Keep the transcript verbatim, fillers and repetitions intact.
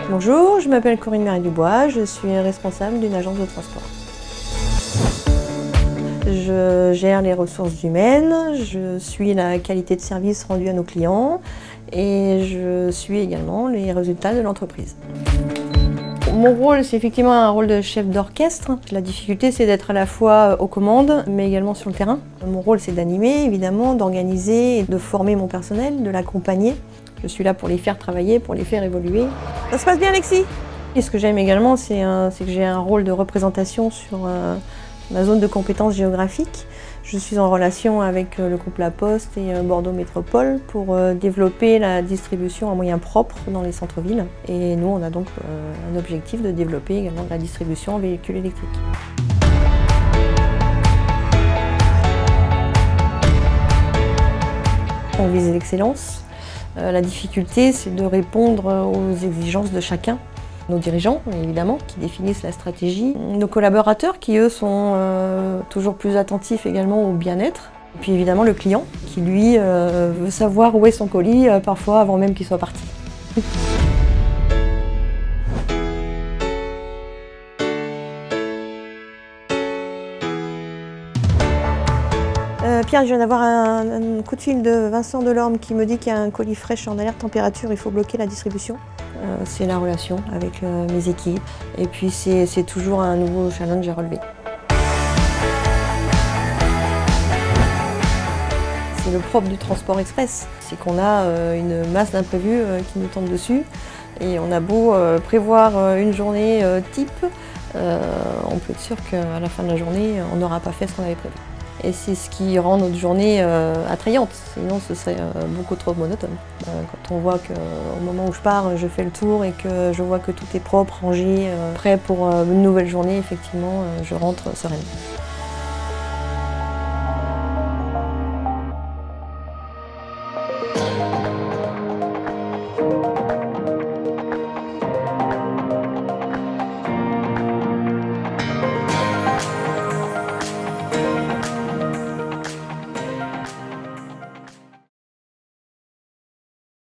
Bonjour, je m'appelle Corinne Méry-Dubois, je suis responsable d'une agence de transport. Je gère les ressources humaines, je suis la qualité de service rendue à nos clients et je suis également les résultats de l'entreprise. Mon rôle, c'est effectivement un rôle de chef d'orchestre. La difficulté, c'est d'être à la fois aux commandes, mais également sur le terrain. Mon rôle, c'est d'animer, évidemment, d'organiser et de former mon personnel, de l'accompagner. Je suis là pour les faire travailler, pour les faire évoluer. Ça se passe bien, Alexis? Et ce que j'aime également, c'est que j'ai un rôle de représentation sur euh, ma zone de compétences géographique. Je suis en relation avec le groupe La Poste et Bordeaux Métropole pour développer la distribution en moyens propres dans les centres-villes. Et nous, on a donc un objectif de développer également la distribution en véhicules électriques. On vise l'excellence. La difficulté, c'est de répondre aux exigences de chacun. Nos dirigeants, évidemment, qui définissent la stratégie. Nos collaborateurs, qui eux sont euh, toujours plus attentifs également au bien-être. Et puis évidemment le client, qui lui euh, veut savoir où est son colis, euh, parfois avant même qu'il soit parti. Euh, Pierre, je viens d'avoir un, un coup de fil de Vincent Delorme qui me dit qu'il y a un colis fraîche en alerte température, il faut bloquer la distribution. Euh, c'est la relation avec euh, mes équipes et puis c'est toujours un nouveau challenge à relever. C'est le propre du transport express, c'est qu'on a euh, une masse d'imprévus euh, qui nous tombe dessus et on a beau euh, prévoir euh, une journée euh, type, euh, on peut être sûr qu'à la fin de la journée, on n'aura pas fait ce qu'on avait prévu. Et c'est ce qui rend notre journée euh, attrayante, sinon ce serait euh, beaucoup trop monotone. Euh, quand on voit qu'au moment où je pars, je fais le tour et que je vois que tout est propre, rangé, euh, prêt pour euh, une nouvelle journée, effectivement, euh, je rentre sereine.